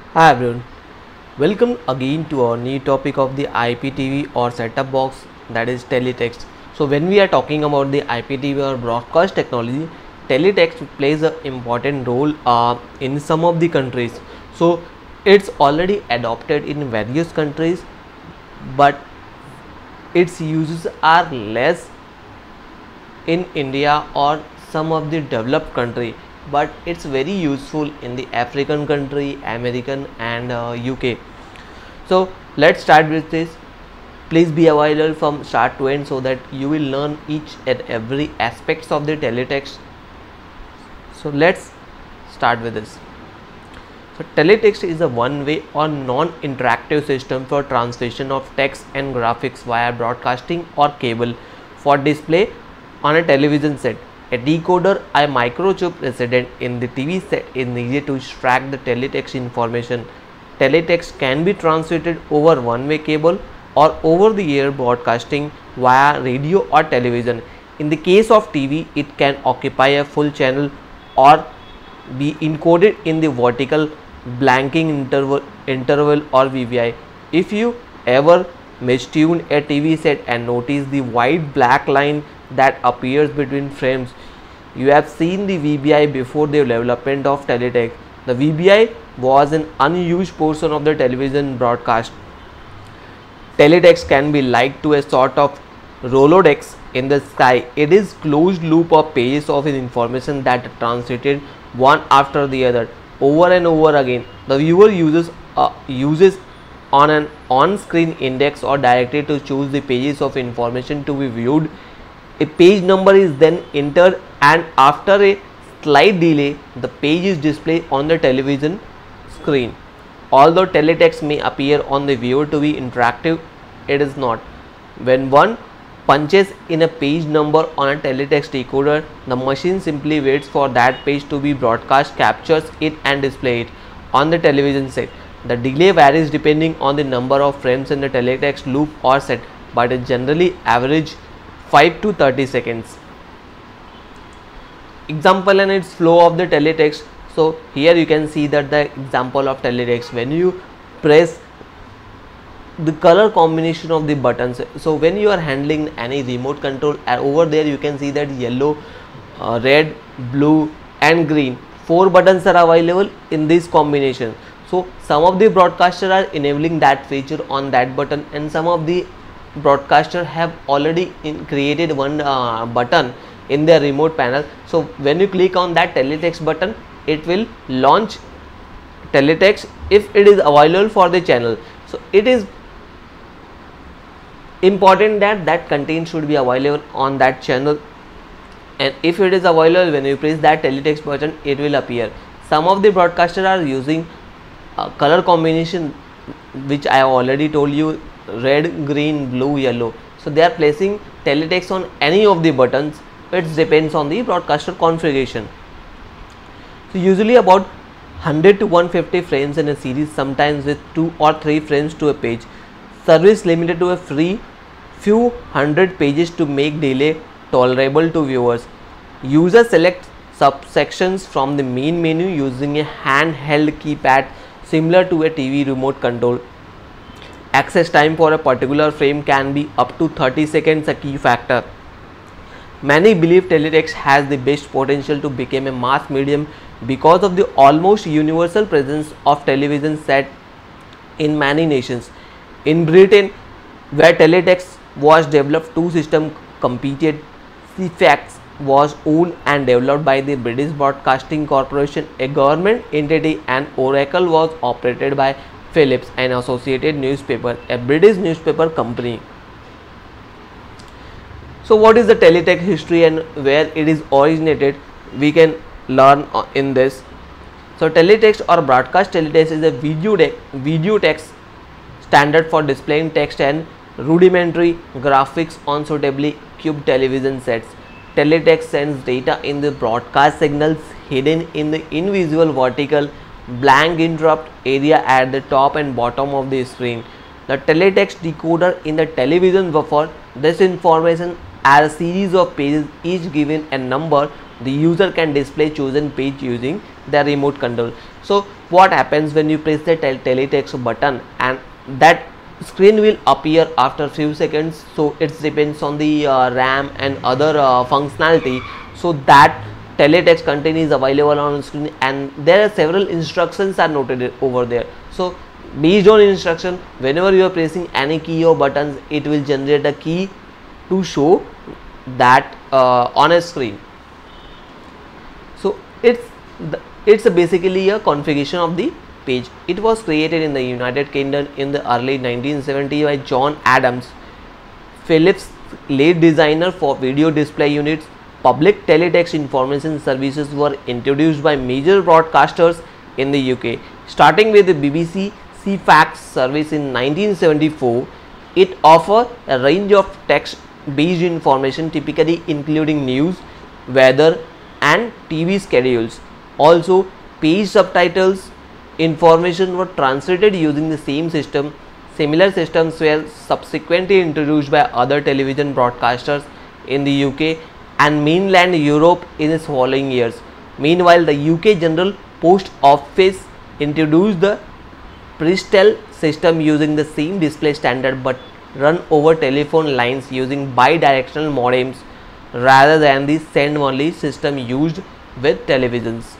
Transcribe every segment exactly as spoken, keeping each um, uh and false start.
Hi everyone, welcome again to our new topic of the I P T V or set-top box, that is teletext. So when we are talking about the I P T V or broadcast technology, teletext plays an important role uh, in some of the countries. So it's already adopted in various countries, but its uses are less in India or some of the developed country, but it's very useful in the African country, American and uh, U K. So let's start with this. Please be available from start to end so that you will learn each and every aspects of the teletext. So let's start with this. So teletext is a one-way or non-interactive system for translation of text and graphics via broadcasting or cable for display on a television set. A decoder, a microchip resident in the T V set, is needed to extract the teletext information. Teletext can be transmitted over one-way cable or over-the-air broadcasting via radio or television. In the case of T V, it can occupy a full channel or be encoded in the vertical blanking interval, interval or V B I. If you ever mistuned a T V set and notice the white black line that appears between frames, you have seen the V B I before the development of teletext. The V B I was an unused portion of the television broadcast. Teletext can be likened to a sort of Rolodex in the sky. It is closed loop of pages of information that are transmitted one after the other over and over again. The viewer uses uh, uses on an on-screen index or directly to choose the pages of information to be viewed. A page number is then entered, and after a slight delay, the page is displayed on the television screen. Although teletext may appear on the viewer to be interactive, it is not. When one punches in a page number on a teletext decoder, the machine simply waits for that page to be broadcast, captures it and displays it on the television set. The delay varies depending on the number of frames in the teletext loop or set, but it generally average five to thirty seconds. Example and its flow of the teletext. So here you can see that the example of teletext, when you press the color combination of the buttons. So when you are handling any remote control, and over there you can see that yellow, uh, red, blue and green, four buttons are available in this combination. So some of the broadcasters are enabling that feature on that button, and some of the broadcasters have already in created one uh, button in their remote panel. So when you click on that teletext button, it will launch teletext if it is available for the channel. So it is important that that content should be available on that channel, and if it is available, when you press that teletext button, it will appear. Some of the broadcasters are using uh, color combination, which I have already told you, red, green, blue, yellow. So they are placing teletext on any of the buttons. It depends on the broadcaster configuration. So usually about one hundred to one hundred fifty frames in a series, sometimes with two or three frames to a page. Service limited to a free few hundred pages to make delay tolerable to viewers. User select subsections from the main menu using a handheld keypad similar to a T V remote control. Access time for a particular frame can be up to thirty seconds, a key factor. Many believe teletext has the best potential to become a mass medium because of the almost universal presence of television set in many nations. In Britain, where teletext was developed, two systems competed. C FAX was owned and developed by the British Broadcasting Corporation, a government entity, and Oracle was operated by Philips, an Associated Newspaper, a British newspaper company. So what is the teletext history and where it is originated? We can learn in this. So teletext or broadcast teletext is a video, video text standard for displaying text and rudimentary graphics on suitably equipped television sets. Teletext sends data in the broadcast signals hidden in the invisible vertical blank interrupt area at the top and bottom of the screen. The teletext decoder in the television buffer this information as a series of pages, each given a number. The user can display chosen page using the remote control. So what happens when you press the tel teletext button, and that screen will appear after few seconds. So it depends on the uh, RAM and other uh, functionality. So that teletext content is available on screen, and there are several instructions are noted over there. So based on instruction, whenever you are pressing any key or buttons, it will generate a key to show that uh, on a screen. So it's the, it's a basically a configuration of the page. It was created in the United Kingdom in the early nineteen seventies by John Adams, Philips lead designer for video display units. Public teletext information services were introduced by major broadcasters in the U K, starting with the B B C C FAX service in nineteen seventy-four. It offers a range of text-based information, typically including news, weather, and T V schedules. Also, page subtitles information were translated using the same system. Similar systems were subsequently introduced by other television broadcasters in the U K and mainland Europe in its following years. Meanwhile, the U K General Post Office introduced the Prestel system using the same display standard but run over telephone lines using bidirectional modems rather than the send only system used with televisions.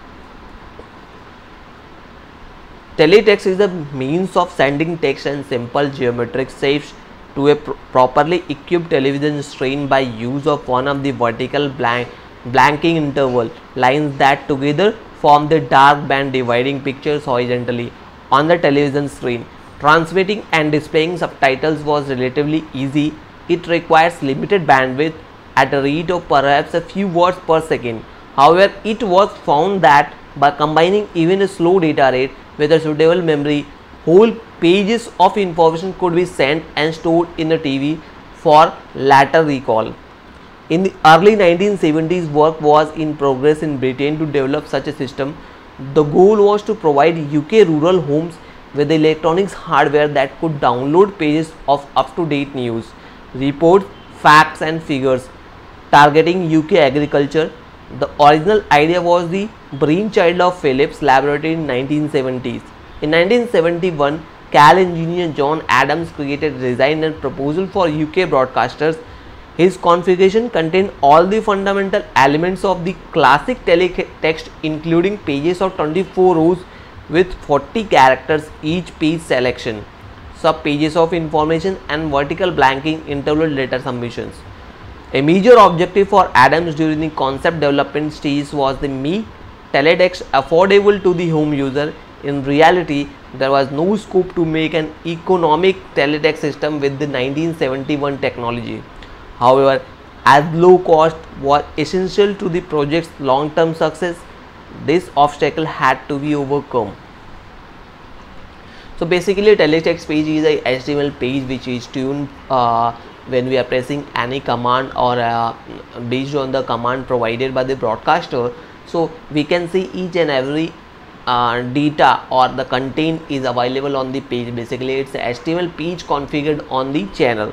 Teletext is a means of sending text and simple geometric shapes to a pr properly equipped television screen by use of one of the vertical blank blanking interval lines that together form the dark band dividing pictures horizontally on the television screen. Transmitting and displaying subtitles was relatively easy. It requires limited bandwidth at a rate of perhaps a few words per second. However, it was found that by combining even a slow data rate with a suitable memory, whole pages of information could be sent and stored in the T V for later recall. In the early nineteen seventies, work was in progress in Britain to develop such a system. The goal was to provide U K rural homes with electronics hardware that could download pages of up-to-date news, reports, facts and figures targeting U K agriculture. The original idea was the brainchild of Philips laboratory in nineteen seventies. In nineteen seventy-one, Cal engineer John Adams created, design and proposal for U K broadcasters. His configuration contained all the fundamental elements of the classic teletext, including pages of twenty-four rows with forty characters each page selection, sub pages of information and vertical blanking interval data submissions. A major objective for Adams during the concept development stage was the make teletext affordable to the home user. In reality, there was no scope to make an economic teletext system with the nineteen seventy-one technology. However, as low cost was essential to the project's long-term success, this obstacle had to be overcome. So basically, a teletext page is a H T M L page which is tuned uh, when we are pressing any command or uh, based on the command provided by the broadcaster. So we can see each and every uh, data or the content is available on the page. Basically, it's a H T M L page configured on the channel.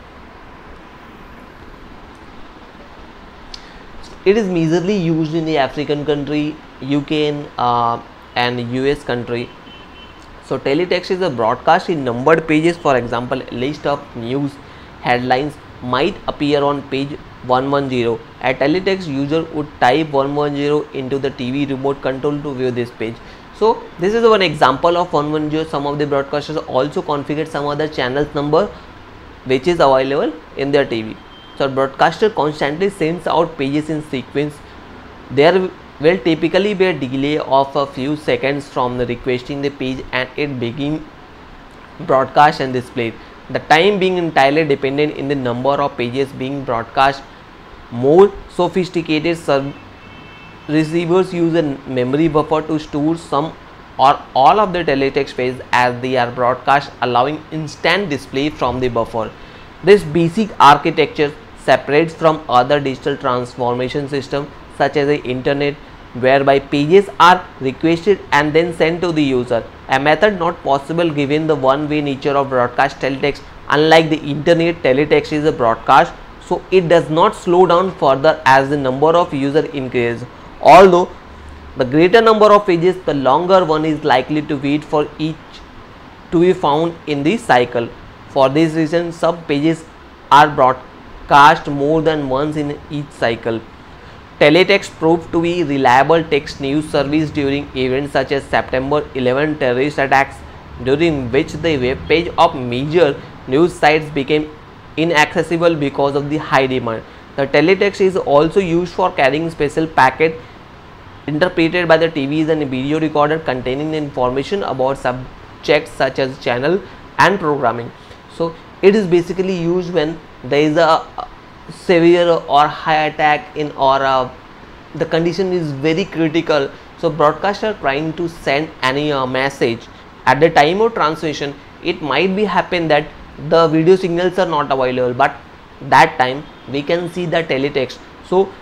It is majorly used in the African country, U K and, uh, and U S country. So teletext is a broadcast in numbered pages. For example, a list of news headlines might appear on page one hundred. A teletext user would type one hundred into the T V remote control to view this page. So this is one example of one hundred. Some of the broadcasters also configured some other channels number which is available in their T V. So broadcaster constantly sends out pages in sequence. There will typically be a delay of a few seconds from the requesting the page and it begin broadcast and displayed. The time being entirely dependent in the number of pages being broadcast. More sophisticated receivers use a memory buffer to store some or all of the teletext pages as they are broadcast, allowing instant display from the buffer. This basic architecture separates from other digital transformation systems such as the internet, whereby pages are requested and then sent to the user, a method not possible given the one-way nature of broadcast teletext. Unlike the internet, teletext is a broadcast, so it does not slow down further as the number of users increases. Although The greater number of pages, the longer one is likely to wait for each to be found in the cycle. For this reason, some pages are broadcast more than once in each cycle. Teletext proved to be reliable text news service during events such as September eleventh terrorist attacks, during which the web page of major news sites became inaccessible because of the high demand. The teletext is also used for carrying special packet interpreted by the T Vs and video recorder containing the information about subjects such as channel and programming. So it is basically used when there is a severe or high attack in, or uh, the condition is very critical. So broadcaster trying to send any uh, message at the time of transmission, it might be happen that the video signals are not available, but that time we can see the teletext. So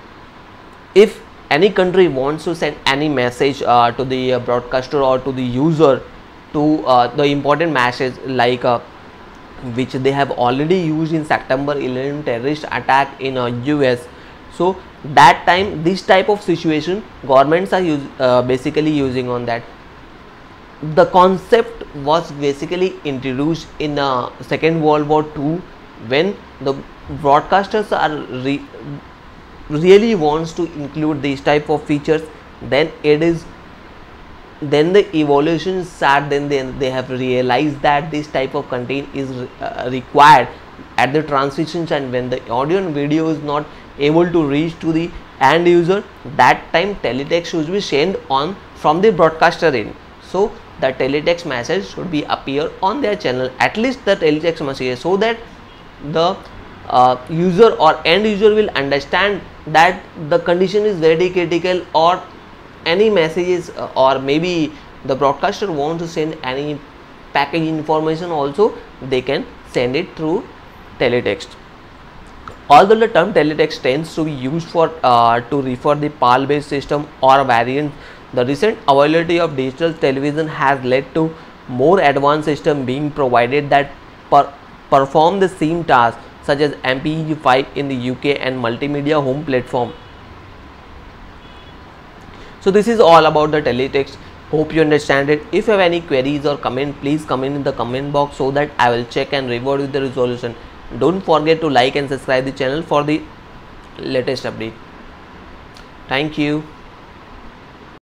if any country wants to send any message uh, to the uh, broadcaster or to the user, to uh, the important message like uh, which they have already used in September eleventh terrorist attack in uh, U S. So that time, this type of situation governments are use, uh, basically using on that. The concept was basically introduced in uh, Second World War Two, when the broadcasters are re really wants to include these type of features. Then it is then the evolution start, then they, they have realized that this type of content is uh, required at the transitions, and when the audio and video is not able to reach to the end user, that time teletext should be sent on from the broadcaster end. So the teletext message should be appear on their channel, at least the teletext message, so that the uh, user or end user will understand that the condition is very critical, or any messages uh, or maybe the broadcaster wants to send any package information also, they can send it through teletext. Although the term teletext tends to be used for uh, to refer the P A L based system or variant, the recent availability of digital television has led to more advanced system being provided that per perform the same task, such as M P E G five in the U K and multimedia home platform. So this is all about the teletext. Hope you understand it. If you have any queries or comment, please comment in the comment box so that I will check and revert with the resolution. Don't forget to like and subscribe the channel for the latest update. Thank you.